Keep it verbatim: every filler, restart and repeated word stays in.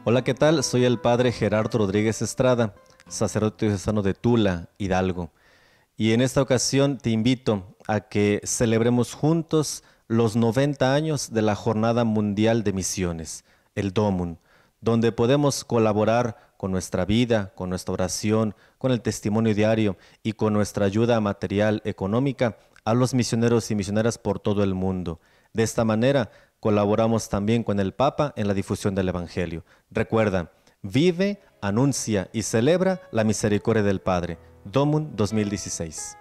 Hola, ¿qué tal? Soy el padre Gerardo Rodríguez Estrada, sacerdote diocesano de Tula, Hidalgo. Y en esta ocasión te invito a que celebremos juntos los noventa años de la Jornada Mundial de Misiones, el DOMUN, donde podemos colaborar con nuestra vida, con nuestra oración, con el testimonio diario y con nuestra ayuda material, económica a los misioneros y misioneras por todo el mundo. De esta manera, colaboramos también con el Papa en la difusión del Evangelio. Recuerda, vive, anuncia y celebra la misericordia del Padre. DOMUN dos mil dieciséis.